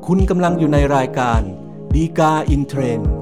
คุณกำลังอยู่ในรายการดีกาอินเทรนด์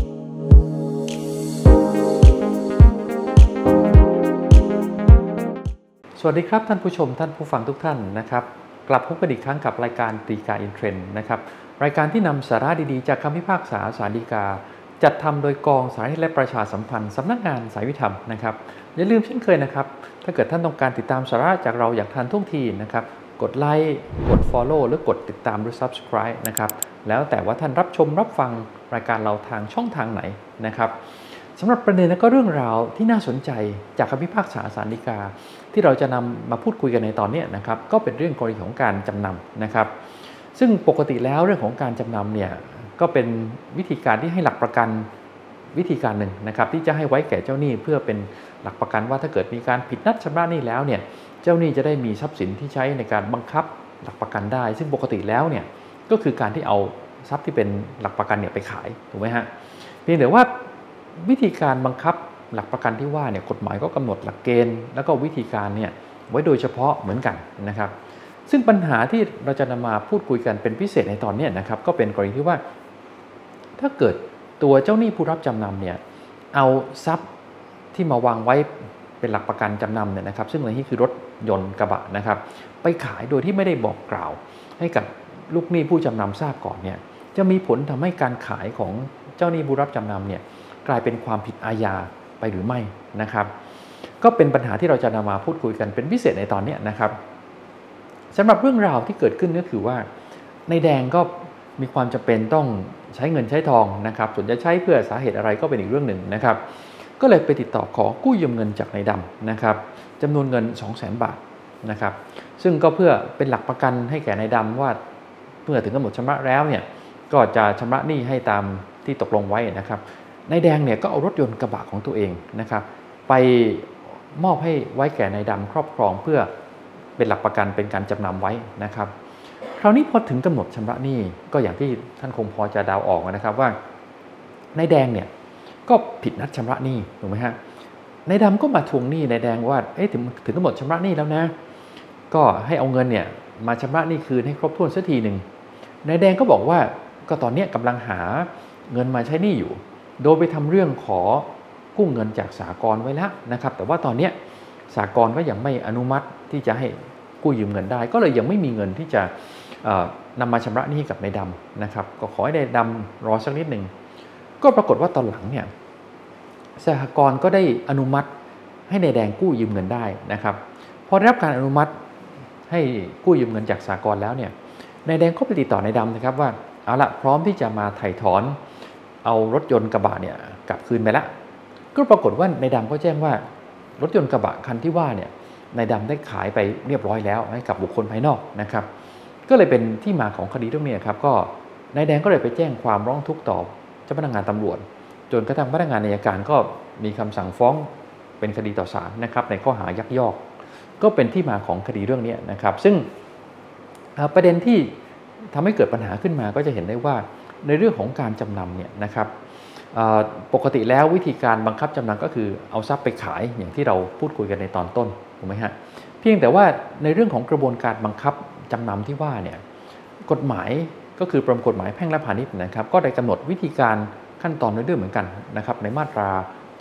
สวัสดีครับท่านผู้ชมท่านผู้ฟังทุกท่านนะครับกลับพบกันอีกครั้งกับรายการดีกาอินเทรนด์นะครับรายการที่นำสาระดีๆจากคำพิพากษาศาลฎีกาจัดทำโดยกองสารนิติและประชาสัมพันธ์สำนักงานสายวิธรรมนะครับอย่าลืมเช่นเคยนะครับถ้าเกิดท่านต้องการติดตามสาระจากเราอย่างทันท่วงทีนะครับกดไลค์กด Follow หรือกดติดตามหรือ Subscribe นะครับแล้วแต่ว่าท่านรับชมรับฟังรายการเราทางช่องทางไหนนะครับสำหรับประเด็นและก็เรื่องราวที่น่าสนใจจากคำพิพากษาศาลฎีกาที่เราจะนำมาพูดคุยกันในตอนนี้นะครับก็เป็นเรื่องกรณีของการจำนำนะครับซึ่งปกติแล้วเรื่องของการจำนำเนี่ยก็เป็นวิธีการที่ให้หลักประกันวิธีการหนึ่งนะครับที่จะให้ไว้แก่เจ้าหนี้เพื่อเป็นหลักประกันว่าถ้าเกิดมีการผิดนัดชำระหนี้แล้วเนี่ยเจ้าหนี้จะได้มีทรัพย์สินที่ใช้ในการบังคับหลักประกันได้ซึ่งปกติแล้วเนี่ยก็คือการที่เอาทรัพย์ที่เป็นหลักประกันเนี่ยไปขายถูกไหมฮะเพียงแต่ว่าวิธีการบังคับหลักประกันที่ว่าเนี่ยกฎหมายก็กำหนดหลักเกณฑ์แล้วก็วิธีการเนี่ยไว้โดยเฉพาะเหมือนกันนะครับซึ่งปัญหาที่เราจะนำมาพูดคุยกันเป็นพิเศษในตอนนี้นะครับก็เป็นกรณีที่ว่าถ้าเกิดตัวเจ้าหนี้ผู้รับจำนำเนี่ยเอาทรัพย์ที่มาวางไว้เป็นหลักประกันจำนำเนี่ยนะครับซึ่งในที่คือรถยนต์กระบะนะครับไปขายโดยที่ไม่ได้บอกกล่าวให้กับลูกหนี้ผู้จำนำทราบก่อนเนี่ยจะมีผลทำให้การขายของเจ้าหนี้ผู้รับจำนำเนี่ยกลายเป็นความผิดอาญาไปหรือไม่นะครับก็เป็นปัญหาที่เราจะนำมาพูดคุยกันเป็นพิเศษในตอนนี้นะครับสำหรับเรื่องราวที่เกิดขึ้นก็คือว่าในแดงก็มีความจำเป็นต้องใช้เงินใช้ทองนะครับส่วนจะใช้เพื่อสาเหตุอะไรก็เป็นอีกเรื่องหนึ่งนะครับก็เลยไปติดต่อขอกู้ยืมเงินจากนายดำนะครับจำนวนเงิน 200,000 บาทนะครับซึ่งก็เพื่อเป็นหลักประกันให้แก่นายดำว่าเมื่อถึงกำหนดชำระแล้วเนี่ยก็จะชำระหนี้ให้ตามที่ตกลงไว้นะครับนายแดงเนี่ยก็เอารถยนต์กระบะของตัวเองนะครับไปมอบให้ไว้แก่นายดำครอบครองเพื่อเป็นหลักประกันเป็นการจำนำไว้นะครับคราวนี้พอถึงกำหนดชำระหนี้ก็อย่างที่ท่านคงพอจะเดาออกนะครับว่านายแดงเนี่ยก็ผิดนัดชำระหนี้ถูกไหมฮะนายดำก็มาทวงหนี้นายแดงว่าถึงกำหนดชำระหนี้แล้วนะก็ให้เอาเงินเนี่ยมาชำระหนี้คืนให้ครบถ้วนสักทีหนึ่งนายแดงก็บอกว่าก็ตอนนี้กำลังหาเงินมาใช้หนี้อยู่โดยไปทำเรื่องขอกู้เงินจากสหกรณ์ไว้แล้วนะครับแต่ว่าตอนนี้สหกรณ์ก็ยังไม่อนุมัติที่จะให้กู้ยืมเงินได้ก็เลยยังไม่มีเงินที่จะนำมาชำระหนี้กับนายดำนะครับก็ขอให้นายดำรอสักนิดหนึ่งก็ปรากฏว่าตอนหลังเนี่ยสหกรณ์ก็ได้อนุมัติให้นายแดงกู้ยืมเงินได้นะครับพอได้รับการอนุมัติให้กู้ยืมเงินจากสหกรณ์แล้วเนี่ยนายแดงก็ไปติดต่อนายดำนะครับว่าเอาละพร้อมที่จะมาไถ่ถอนเอารถยนต์กระบะเนี่ยกลับคืนไปแล้วก็ปรากฏว่านายดำก็แจ้งว่ารถยนต์กระบะคันที่ว่าเนี่ยนายดำได้ขายไปเรียบร้อยแล้วให้กับบุคคลภายนอกนะครับก็เลยเป็นที่มาของคดีเรื่องนี้ครับก็นายแดงก็เลยไปแจ้งความร้องทุกข์ต่อเจ้าพนักงานตำรวจจนกระทั่งพนักงานอัยการก็มีคำสั่งฟ้องเป็นคดีต่อศาลนะครับในข้อหายักยอกก็เป็นที่มาของคดีเรื่องนี้นะครับซึ่งประเด็นที่ทำให้เกิดปัญหาขึ้นมาก็จะเห็นได้ว่าในเรื่องของการจำนำเนี่ยนะครับปกติแล้ววิธีการบังคับจำนำก็คือเอาทรัพย์ไปขายอย่างที่เราพูดคุยกันในตอนต้นถูกไหมฮะเพียงแต่ว่าในเรื่องของกระบวนการบังคับจำนำที่ว่าเนี่ยกฎหมายก็คือประมวลกฎหมายแพ่งและพาณิชย์นะครับก็ได้กำหนดวิธีการขั้นตอนไว้ด้วยเหมือนกันนะครับในมาตรา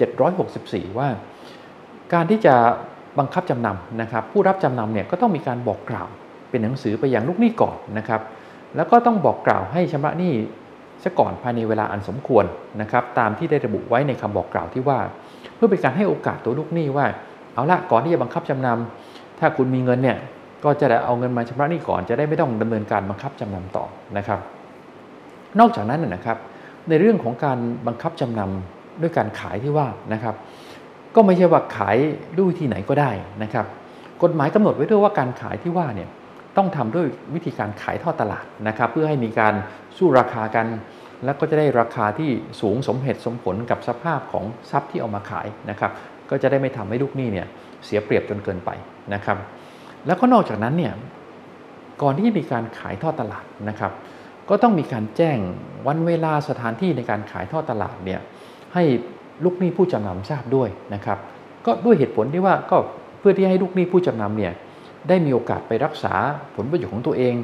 764ว่าการที่จะบังคับจำนำนะครับผู้รับจำนำเนี่ยก็ต้องมีการบอกกล่าวเป็นหนังสือไปยังลูกหนี้ก่อนนะครับแล้วก็ต้องบอกกล่าวให้ชำระหนี้ซะก่อนภายในเวลาอันสมควรนะครับตามที่ได้ระบุไว้ในคำบอกกล่าวที่ว่าเพื่อเป็นการให้โอกาสตัวลูกหนี้ว่าเอาละก่อนที่จะบังคับจำนำถ้าคุณมีเงินเนี่ยก็จะได้เอาเงินมาชำระหนี้ก่อนจะได้ไม่ต้องดำเนินการบังคับจำนำต่อนะครับนอกจากนั้นนะครับในเรื่องของการบังคับจำนำด้วยการขายที่ว่านะครับก็ไม่ใช่ว่าขายด้วยวิธีไหนก็ได้นะครับกฎหมายกำหนดไว้ด้วยว่าการขายที่ว่าเนี่ยต้องทำด้วยวิธีการขายทอดตลาดนะครับเพื่อให้มีการสู้ราคากันแล้วก็จะได้ราคาที่สูงสมเหตุสมผลกับสภาพของทรัพย์ที่เอามาขายนะครับก็จะได้ไม่ทำให้ลูกหนี้เนี่ยเสียเปรียบจนเกินไปนะครับแล้วก็นอกจากนั้นเนี่ยก่อนที่จะมีการขายทอดตลาดนะครับก็ต้องมีการแจ้งวันเวลาสถานที่ในการขายทอดตลาดเนี่ยให้ลูกหนี้ผู้จำนำทราบด้วยนะครับก็ด้วยเหตุผลที่ว่าก็เพื่อที่ให้ลูกหนี้ผู้จำนำเนี่ยได้มีโอกาสไปรักษาผลประโยชน์ของตัวเอง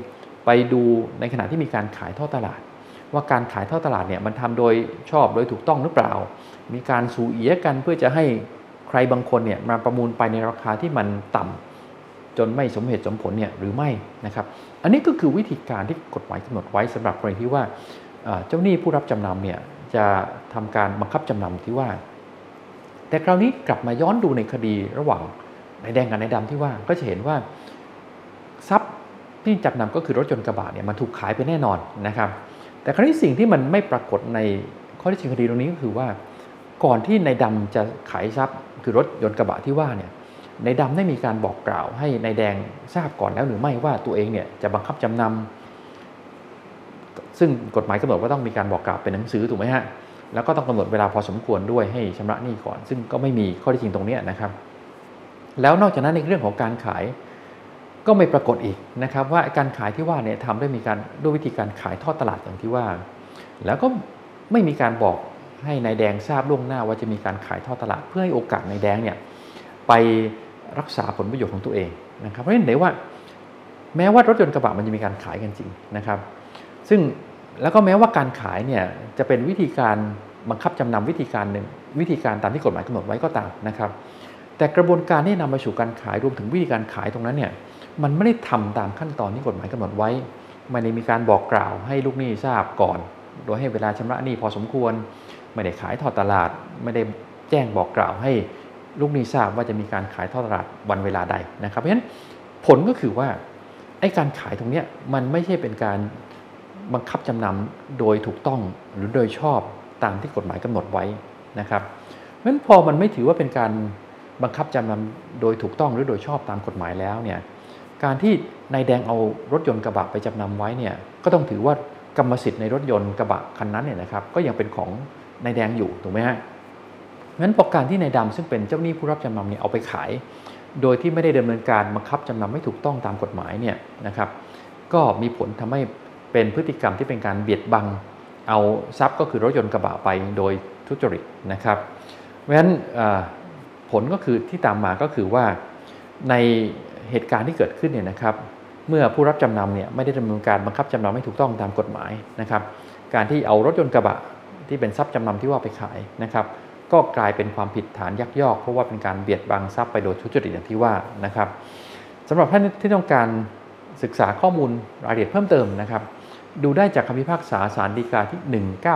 ไปดูในขณะที่มีการขายทอดตลาดว่าการขายทอดตลาดเนี่ยมันทำโดยชอบโดยถูกต้องหรือเปล่ามีการสูเอียกันเพื่อจะให้ใครบางคนเนี่ยมาประมูลไปในราคาที่มันต่ำจนไม่สมเหตุสมผลเนี่ยหรือไม่นะครับอันนี้ก็คือวิธีการที่กฎหมายกำหนดไว้สำหรับกรณีที่ว่าเจ้าหนี้ผู้รับจำนำเนี่ยจะทำการบังคับจำนำที่ว่าแต่คราวนี้กลับมาย้อนดูในคดีระหว่างนายแดงกับนายดำที่ว่าก็จะเห็นว่าทรัพย์ที่จำนำก็คือรถยนต์กระบะเนี่ยมันถูกขายไปแน่นอนนะครับแต่คราวนี้สิ่งที่มันไม่ปรากฏในข้อเท็จจริงคดีตรงนี้ก็คือว่าก่อนที่นายดำจะขายทรัพย์คือรถยนต์กระบะที่ว่าเนี่ยนายดำได้มีการบอกกล่าวให้นายแดงทราบก่อนแล้วหรือไม่ว่าตัวเองเนี่ยจะบังคับจำนำซึ่งกฎหมายกำหนดว่าต้องมีการบอกกล่าวเป็นหนังสือถูกไหมฮะแล้วก็ต้องกำหนดเวลาพอสมควรด้วยให้ชำระหนี้ก่อนซึ่งก็ไม่มีข้อเท็จจริงตรงนี้นะครับแล้วนอกจากนั้นในเรื่องของการขายก็ไม่ปรากฏอีกนะครับว่าการขายที่ว่าเนี่ยทำด้วยวิธีการขายทอดตลาดอย่างที่ว่าแล้วก็ไม่มีการบอกให้นายแดงทราบล่วงหน้าว่าจะมีการขายทอดตลาดเพื่อให้โอกาสนายแดงเนี่ยไปรักษาผลประโยชน์ของตัวเองนะครับเพราะฉะนั้นเดี๋ยวว่าแม้ว่ารถยนต์กระบะมันจะมีการขายกันจริงนะครับซึ่งแล้วก็แม้ว่าการขายเนี่ยจะเป็นวิธีการบังคับจำนำวิธีการหนึ่งวิธีการตามที่กฎหมายกำหนดไว้ก็ตามนะครับแต่กระบวนการที่นำมาสู่การขายรวมถึงวิธีการขายตรงนั้นเนี่ยมันไม่ได้ทำตามขั้นตอนที่กฎหมายกำหนดไว้ไม่ได้มีการบอกกล่าวให้ลูกหนี้ทราบก่อนโดยให้เวลาชำระหนี้พอสมควรไม่ได้ขายทอดตลาดไม่ได้แจ้งบอกกล่าวให้ลูกหนี้ทราบว่าจะมีการขายทอดตลาดวันเวลาใดนะครับเพราะฉะนั้นผลก็คือว่าไอ้การขายตรงนี้มันไม่ใช่เป็นการบังคับจำนำโดยถูกต้องหรือโดยชอบตามที่กฎหมายกำหนดไว้นะครับเพราะฉะนั้นพอมันไม่ถือว่าเป็นการบังคับจำนำโดยถูกต้องหรือโดยชอบตามกฎหมายแล้วเนี่ยการที่นายแดงเอารถยนต์กระบะไปจำนำไว้เนี่ยก็ต้องถือว่ากรรมสิทธิ์ในรถยนต์กระบะคันนั้นเนี่ยนะครับก็ยังเป็นของนายแดงอยู่ถูกไหมฮะงั้นพอการที่นายดำซึ่งเป็นเจ้าหนี้ผู้รับจำนำเนี่ยเอาไปขายโดยที่ไม่ได้ดำเนินการบังคับจำนำไม่ถูกต้องตามกฎหมายเนี่ยนะครับก็มีผลทำให้เป็นพฤติกรรมที่เป็นการเบียดบังเอาทรัพย์ก็คือรถยนต์กระบะไปโดยทุจริตนะครับเพราะฉะนั้นผลก็คือที่ตามมาก็คือว่าในเหตุการณ์ที่เกิดขึ้นเนี่ยนะครับเมื่อผู้รับจำนำเนี่ยไม่ได้ดำเนินการบังคับจำนำไม่ถูกต้องตามกฎหมายนะครับการที่เอารถยนต์กระบะที่เป็นทรัพย์จำนำที่ว่าไปขายนะครับก็กลายเป็นความผิดฐานยักยอกเพราะว่าเป็นการเบียดบังทรัพย์ไปโดยทุจริตอย่างที่ว่านะครับสำหรับท่านที่ต้องการศึกษาข้อมูลรายละเอียดเพิ่มเติมนะครับดูได้จากคำพิพากษาศาลฎีกาที่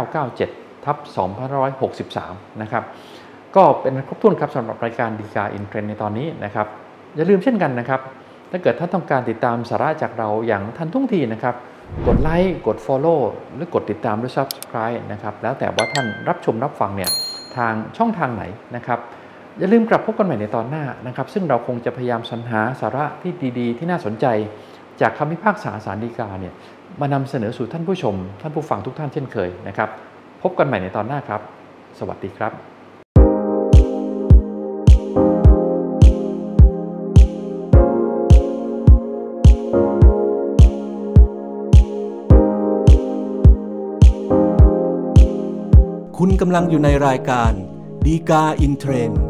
1997/2563 นะครับก็เป็นครบถ้วนครับสำหรับรายการฎีกาอินเทรนด์ในตอนนี้นะครับอย่าลืมเช่นกันนะครับถ้าเกิดท่านต้องการติดตามสาระจากเราอย่างทันท่วงทีนะครับกดไลค์กด Follow หรือกดติดตามหรือ Subscribe นะครับแล้วแต่ว่าท่านรับชมรับฟังเนี่ยทางช่องทางไหนนะครับอย่าลืมกลับพบกันใหม่ในตอนหน้านะครับซึ่งเราคงจะพยายามสรรหาสาระที่ดีๆที่น่าสนใจจากคำพิพากษาศาลฎีกาเนี่ยมานำเสนอสู่ท่านผู้ชมท่านผู้ฟังทุกท่านเช่นเคยนะครับพบกันใหม่ในตอนหน้าครับสวัสดีครับคุณกำลังอยู่ในรายการฎีกาอินเทรนด์